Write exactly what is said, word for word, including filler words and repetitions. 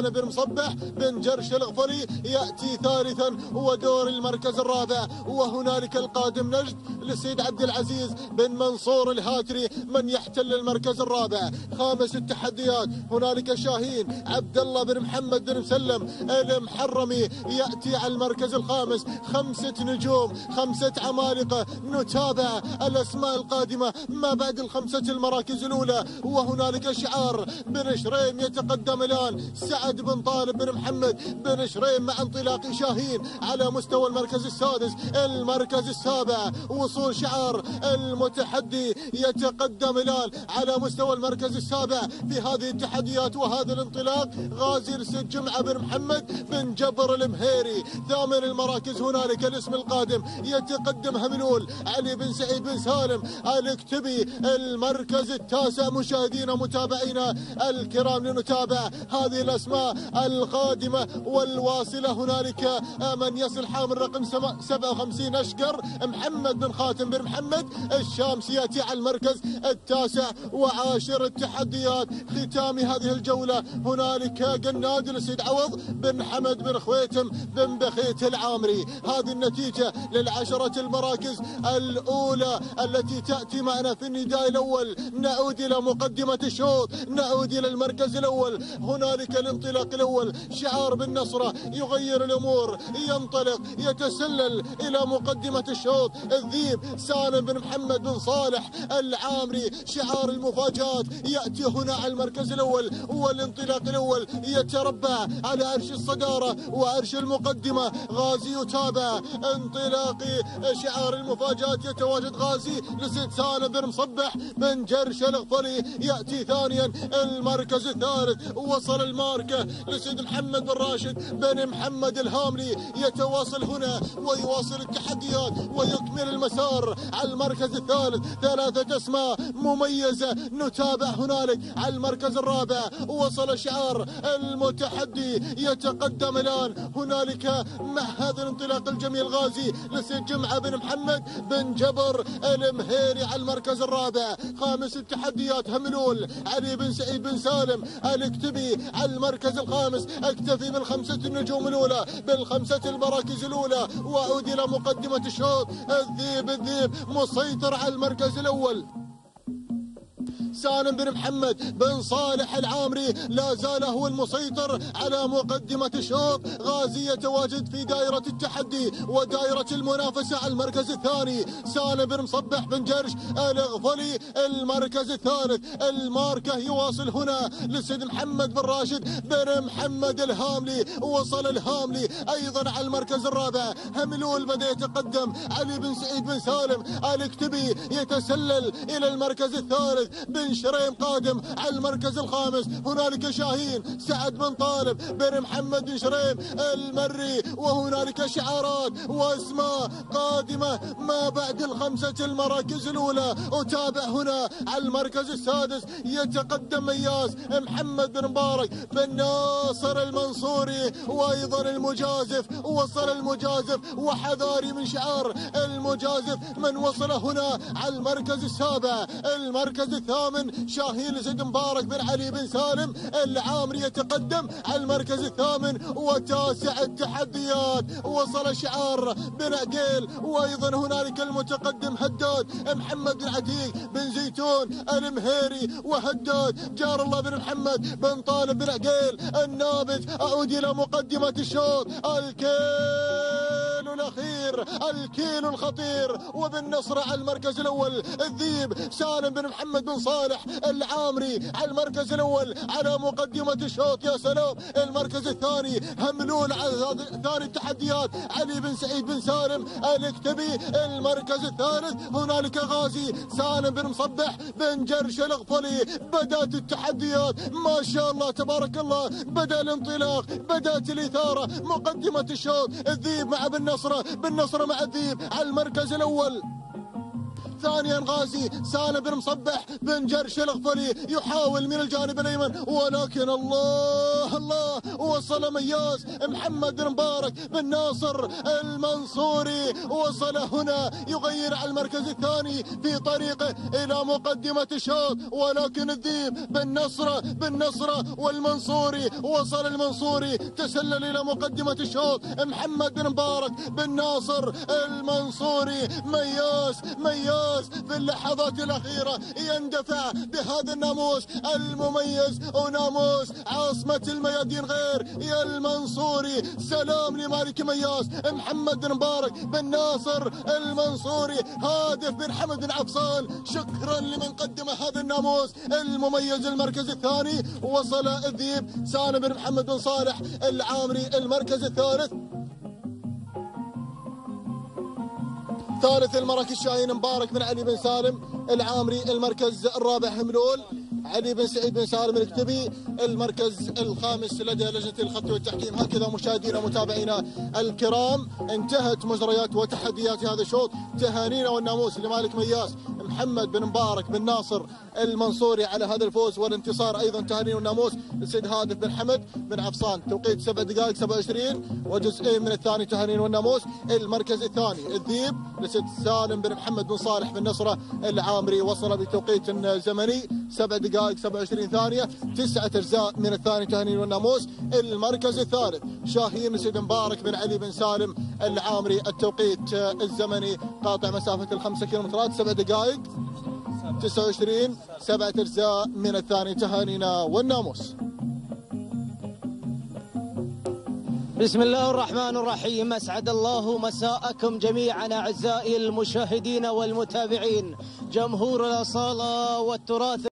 سالم بن مصبح بن جرش الغفلي يأتي ثالثا ودور المركز الرابع. وهنالك القادم نجد للسيد عبد العزيز بن منصور الهاتري من يحتل المركز الرابع. خامس التحديات هنالك شاهين عبد الله بن محمد بن مسلم المحرمي يأتي على المركز الخامس. خمسة نجوم، خمسة عمالقة. نتابع الأسماء القادمة ما بعد الخمسة المراكز الأولى. وهنالك شعار بن شريم يتقدم الآن. سعد بن طالب بن محمد بن شريم مع انطلاق شاهين على مستوى المركز السادس. المركز السابع وصول شعار المتحدي يتقدم الآن على مستوى المركز السابع في هذه التحديات وهذا الانطلاق. غازي السد جمعة بن محمد بن جبر المهيري. ثامن المراكز هنالك الاسم القادم يتقدم هملول علي بن سعيد بن سالم الاكتبي. المركز التاسع مشاهدينا متابعينا الكرام لنتابع هذه الاسماء القادمه والواصله. هنالك من يصل حامل رقم سبعة وخمسين اشقر محمد بن خاتم بن محمد الشامسي ياتي على المركز التاسع وعاشر التحديات. ختام هذه الجوله هنالك قناد للسيد عوض بن حمد بن خويتم بن بخيت العامري. هذه النتيجه للعشره المراكز الاولى التي تاتي معنا في النداء الاول. نعود الى مقدمه الشوط، نعود الى المركز الاول. هنالك الانطلاق الاول شعار بالنصره يغير الامور، ينطلق يتسلل الى مقدمه الشوط. الذيب سالم بن محمد بن صالح العامري شعار المفاجات ياتي هنا على المركز الاول. والانطلاق الاول يتربع على عرش الصداره وعرش المقدمه. غازي يتابع انطلاقي شعار المفاجات. يتواجد غازي لسيد سالم بن مصبح بن جرش الغفلي ياتي ثانيا. المركز الثالث وصل الماركه لسيد محمد بن راشد بن محمد الهاملي. يتواصل هنا ويواصل التحديات ويكمل المسار على المركز الثالث. ثلاثه اسماء مميزه نتابع هنالك على المركز الرابع. وصل شعار المتحدي يتقدم الان هنالك مع هذا الانطلاق الجميل. غازي لسيد جمعه بن محمد بن جبر المهيري على المركز الرابع. خامس التحديات هملول علي بن سعيد بن سالم الاكتبي على المركز الخامس. اكتفي بالخمسه النجوم الاولى بالخمسه المراكز الاولى واعود الى مقدمه الشوط. الذيب الذيب مسيطر على المركز الاول. سالم بن محمد بن صالح العامري لا زال هو المسيطر على مقدمة الشوط. غازي يتواجد في دائرة التحدي ودائرة المنافسة على المركز الثاني. سالم بن مصبح بن جرش الغفلي المركز الثالث. الماركة يواصل هنا للسيد محمد بن راشد بن محمد الهاملي. وصل الهاملي أيضا على المركز الرابع. هملول بدأ يتقدم. علي بن سعيد بن سالم الاكتبي يتسلل إلى المركز الثالث. بن شريم قادم على المركز الخامس. هنالك شاهين سعد بن طالب بن محمد بن شريم المري. وهنالك شعارات واسماء قادمة ما بعد الخمسة المراكز الأولى. أتابع هنا على المركز السادس يتقدم مياس محمد بن مبارك بن ناصر المنصوري وأيضا المجازف. وصل المجازف وحذاري من شعار المجازف من وصل هنا على المركز السابع. المركز الثامن شاهين لسيد مبارك بن علي بن سالم العامري يتقدم على المركز الثامن. وتاسع التحديات وصل شعار بن عقيل. وايضا هنالك المتقدم هداد محمد بن عتيق بن زيتون المهيري. وهداد جار الله بن محمد بن طالب بن عقيل النابت. اعود الى مقدمة الشوط. الكيل الاخير الكيل الخطير وبالنصر على المركز الاول. الذيب سالم بن محمد بن صالح العامري على المركز الاول على مقدمة الشوط. يا سلام. المركز الثاني هملول على ثاني التحديات علي بن سعيد بن سالم الاكتبي. المركز الثالث هنالك غازي سالم بن مصبح بن جرش الغفلي. بدات التحديات ما شاء الله تبارك الله. بدا الانطلاق بدات الاثاره. مقدمة الشوط الذيب مع بن نصره بن نصره مع الذيب على المركز الاول. ثانيا غازي سالم بن مصبح بن جرش الغفلي يحاول من الجانب الأيمن، ولكن الله الله وصل مياس محمد بن مبارك بن ناصر المنصوري، وصل هنا يغير على المركز الثاني في طريقه إلى مقدمة الشوط، ولكن الذيب بن نصرة بن نصرة والمنصوري، وصل المنصوري تسلل إلى مقدمة الشوط، محمد بن مبارك بن ناصر المنصوري، مياس مياس في اللحظات الأخيرة يندفع بهذا الناموس المميز وناموس عاصمة الميادين غير يا المنصوري. سلام لمالك مياس محمد بن مبارك بن ناصر المنصوري، هادف بن حمد بن عفصان، شكرا لمن قدم هذا الناموس المميز. المركز الثاني وصل الذيب سالم بن محمد بن صالح العامري، المركز الثالث ثالث المراكش شاهين مبارك بن علي بن سالم العامري، المركز الرابع هملول علي بن سعيد بن سالم الكتبي، المركز الخامس لدى لجنة الخط والتحكيم. هكذا مشاهدينا ومتابعينا الكرام انتهت مجريات وتحديات هذا الشوط. تهانينا والناموس لمالك مياس محمد بن مبارك بن ناصر المنصوري على هذا الفوز والانتصار. ايضا تهانينا والناموس للسيد هادف بن حمد بن عفصان، توقيت سبع دقائق سبعة وعشرين وجزئين من الثاني. تهانينا والناموس. المركز الثاني الذيب للسيد سالم بن محمد بن صالح بن نصره العامري، وصل بتوقيت زمني سبع دقائق سبعة وعشرين ثانية، تسعة أجزاء من الثاني. تهانينا والناموس. المركز الثالث شاهين السيد مبارك بن علي بن سالم العامري، التوقيت الزمني قاطع مسافة الخمسة كيلومترات سبع دقائق تسعة وعشرين، سبعة أجزاء من الثاني. تهانينا والناموس. بسم الله الرحمن الرحيم. أسعد الله مساءكم جميعا أعزائي المشاهدين والمتابعين، جمهور الأصالة والتراث